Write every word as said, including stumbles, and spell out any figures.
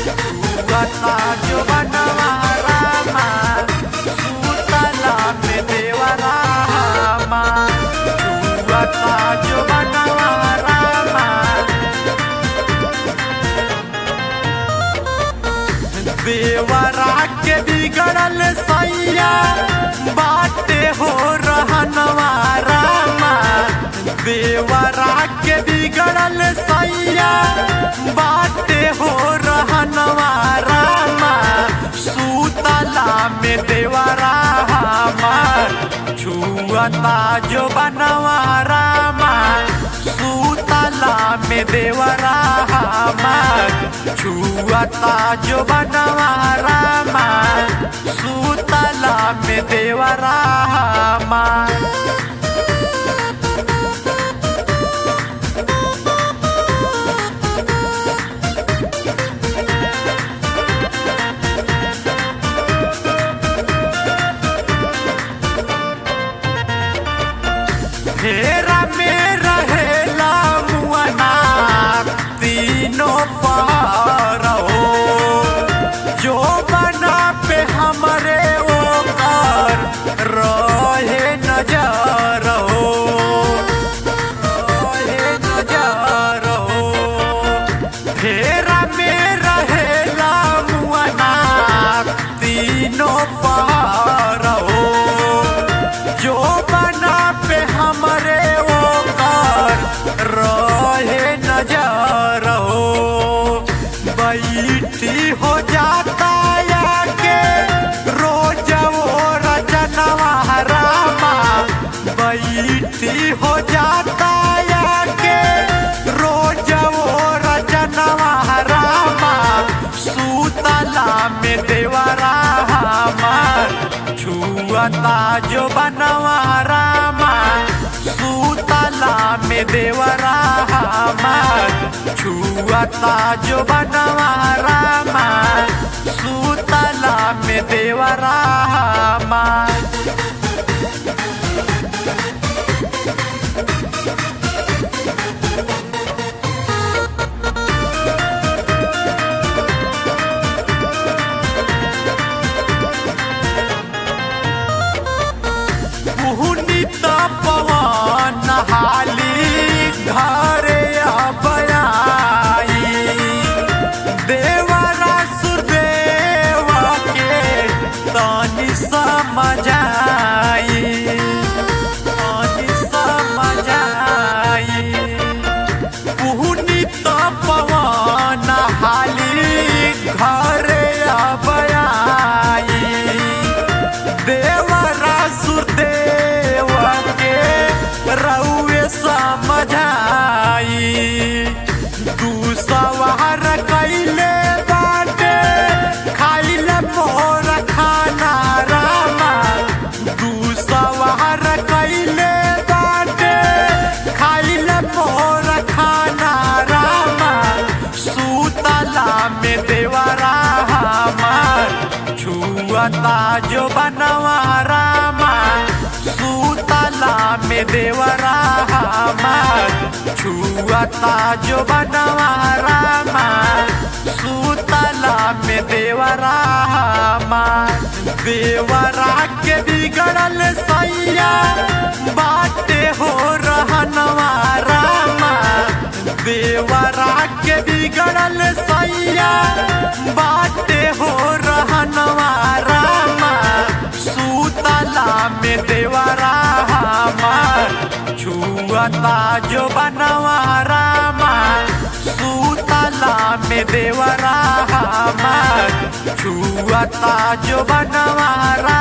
छुअता जो बनवा रामा सुतला में देवरा हमा छुअता जो बनवा रामा देवरा के बिगड़ल सैया बाटे हो रहनवा रामा देवरा के बिगड़ल सैया बाटे हो रहनवा रामा सुतला में देवरा हमार छुअता जो बनवा रामा सुतला में देवरा हमार छुअता जो बनवा रामा सुतला में देवरा हमार घेरा में रहेला मुअना तीनों पहर हो जो बना पे हमरे ओकर रहे नजर हो रहे नजर हो घेरा में रहेला मुअना तीनों पहर हो जो बना पे हमरे ओकर रहे नजर हो बैठी हो जाता या के रोज वो रचनवा रामा बैठी हो जाता या के रोज वो रचनवा रामा सुतला में देवरा हमार छुअता जो बनवा रामा सुतला में देवरा हमार छुअता जो बनवा रामा सुतला में देवरा हमार पवन हाली घरे बयाई देवरा सुदेव के तनी समझाई तनी समझाई पुनित पवन हाली घरे बयाई देवरा सुदेव रउए समझाई दूसवार कैले बाटे खाइले मोर खाना रामा दूसवार कैले बाटे खाइले मोर खाना रामा सुतला में देवरा हमार छुअता जो बनवा रामा सुतला में देवरा हमार छुअता जो बनवा रामा सुतला में देवरा हमार देवरा के बिगड़ल सैया बाटे हो रहनवा रामा देवरा के बिगड़ल सैया बाटे हो रहनवा रामा सुतला में देवरा हमार छुअता जो बनवा रामा सुतला में देवरा हमार छुअता जो बनवा